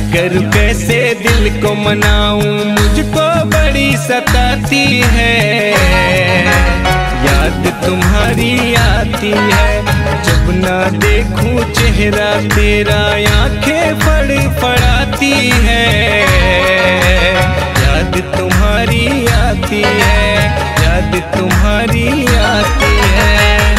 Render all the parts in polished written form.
करूं कैसे दिल को मनाऊं, मुझको बड़ी सताती है। याद तुम्हारी आती है जब ना देखूं चेहरा तेरा, आंखें फड़फड़ाती है। याद तुम्हारी आती है, याद तुम्हारी आती है।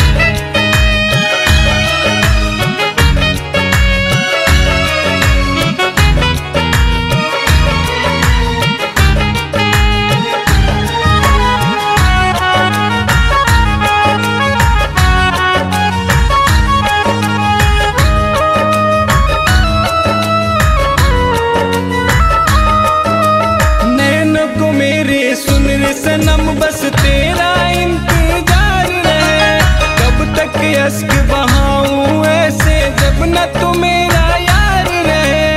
सनम बस तेरा इंतजार रहे, कब तक अश्क बहाऊं ऐसे जब न तू मेरा यार रहे।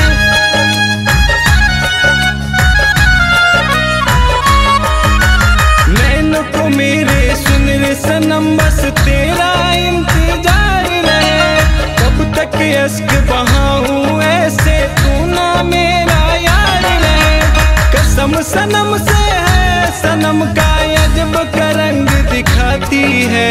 नैनों को मेरे सुन रे सनम बस तेरा इंतजार रहे, कब तक अश्क बहाऊं ऐसे तू ना मेरा यार रहे। कसम सनम से सनम का अजब का रंग दिखाती है।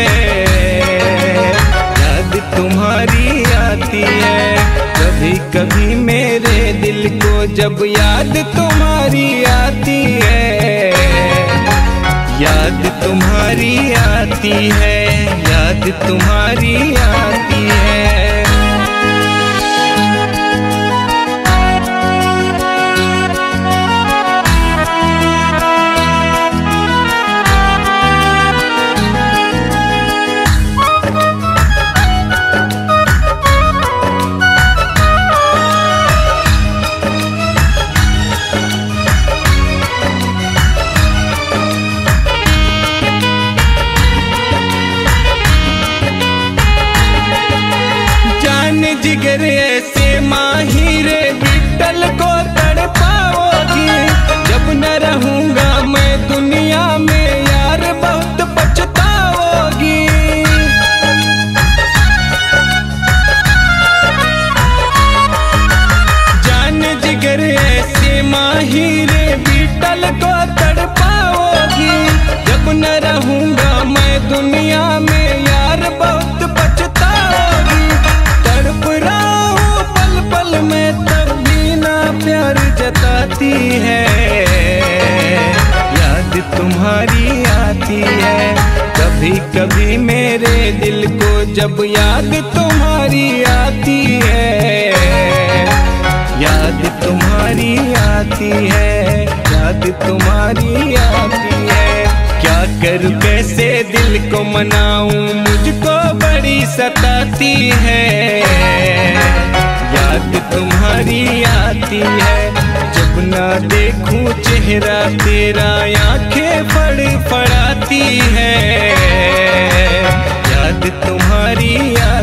याद तुम्हारी आती है कभी कभी मेरे दिल को, जब याद तुम्हारी आती है। याद तुम्हारी आती है, याद तुम्हारी आती है। जिगर ऐसे माहिरे बिट्टल को तड़पाओगी, जब न रहूंगा मैं दुनिया में यार बहुत पछताओगी। जान जिगर ऐसे माहिरे बिट्टल को तड़पाओगी, जब न रहूंगा मैं दुनिया में यार बहुत पछताओगी। तड़प रहा हूँ पल पल में तब भी ना प्यार जताती है। याद तुम्हारी आती है कभी कभी मेरे दिल को, जब याद तुम्हारी आती है। याद तुम्हारी आती है, याद तुम्हारी आती है। क्या करूं कैसे दिल को मनाऊं, मुझको बड़ी सताती है। याद तुम्हारी आती है जब ना देखूं चेहरा तेरा, आंखें फड़फड़ाती है। याद तुम्हारी